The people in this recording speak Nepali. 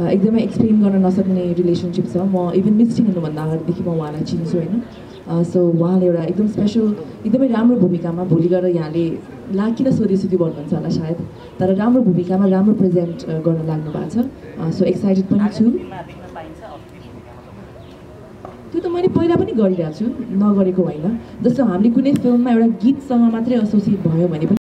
एकदमै एक्सप्लेन गर्न नसक्ने रिलेसनसिप छ। म इभन मिस्टिङ हुनुभन्दा अगाडिदेखि म उहाँलाई चिन्छु होइन। सो उहाँले एउटा एकदम स्पेसल एकदमै राम्रो भूमिकामा भोलि गएर यहाँले किन सोधी भन्नुहुन्छ होला सायद, तर राम्रो भूमिकामा राम्रो प्रेजेन्ट गर्न लाग्नु भएको छ। सो एक्साइटेड पनि छु। त्यो त मैले पहिला पनि गरिरहेको छु, नगरेको होइन। जस्तो हामीले कुनै फिल्ममा एउटा गीतसँग मात्रै एसोसिएट भयो भने पनि